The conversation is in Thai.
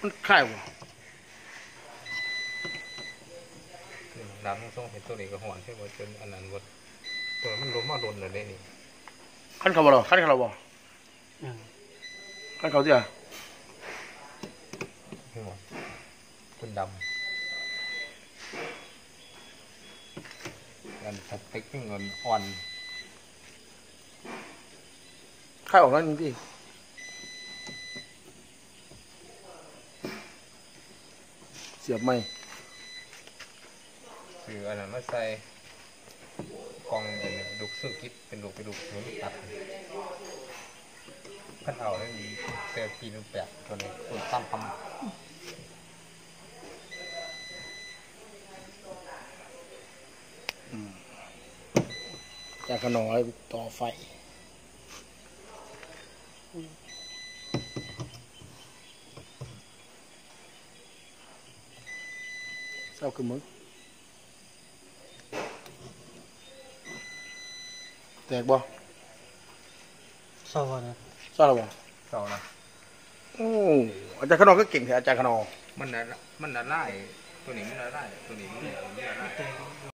มันคล้ายบ่น้ำต้องเห็นตัวนี้ก็หอนใช่ไหมจนอันนั้นหมดตัวมันล้มมาโดนเลยนี่ขั้นเขาบ่หรอขั้นเขาบ่ขั้นเขาเสียคนดำอันสติ๊กเงินอ่อนคล้ายออกแล้วจริงๆเสียบไหมคืออันนั้นมาใส่กองเงินลูกซื้อกิ๊บเป็นลูกมันตัดขั้นเอาได้มีเซลปีนแปะตัวนี้คนตั้มปั๊มจากขนอยต่อไฟเศร้าคือมึงแตกบ่เศร้านะเศร้าหรือบ่เจ้านะโอ้อาจารย์ขนอยก็เก่งแท้อาจารย์ขนอยมันน่ะไล่ตัวนี้มันน่ะไล่ตัวนี้มันน่ะไล่